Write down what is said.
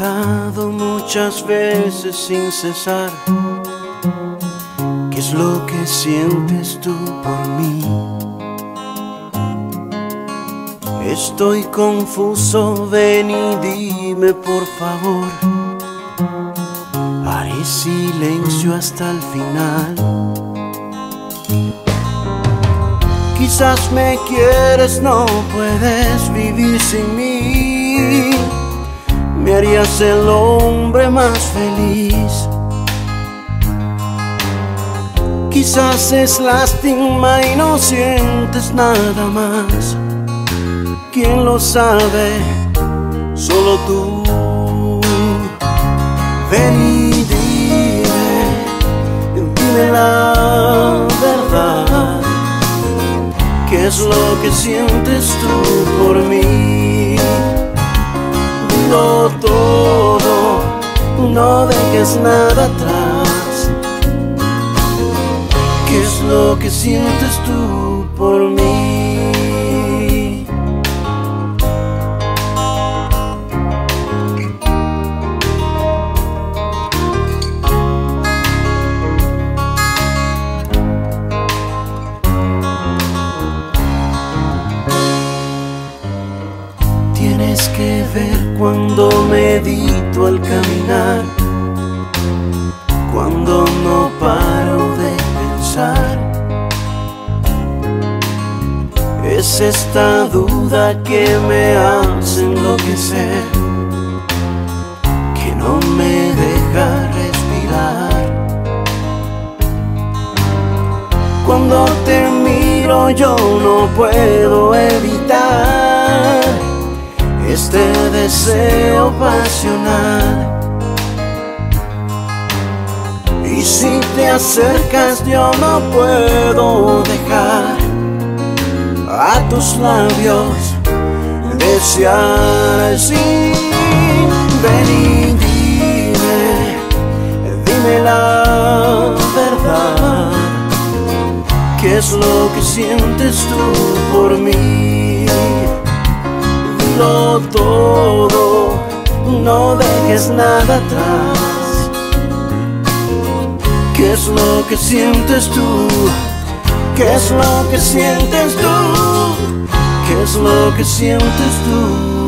preguntado muchas veces sin cesar, ¿qué es lo que sientes tú por mí? Estoy confuso, ven y dime por favor. Haré silencio hasta el final. Quizás me quieres, no puedes vivir sin mí. Me harías el hombre más feliz. Quizás es lástima y no sientes nada más. ¿Quién lo sabe? Solo tú. Ven y dime la verdad. ¿Qué es lo que sientes tú por mí? Dilo todo, no dejes nada atrás. ¿Qué es lo que sientes tú por mí? Tienes que ver cuando medito al caminar, cuando no paro de pensar. Es esta duda que me hace enloquecer, que no me deja respirar. Cuando te miro yo no puedo evitar este deseo pasional. Y si te acercas yo no puedo dejar a tus labios desear así. Ven y dime la verdad. ¿Qué es lo que sientes tú por mí? Dilo todo, no dejes nada atrás. ¿Qué es lo que sientes tú? ¿Qué es lo que sientes tú? ¿Qué es lo que sientes tú?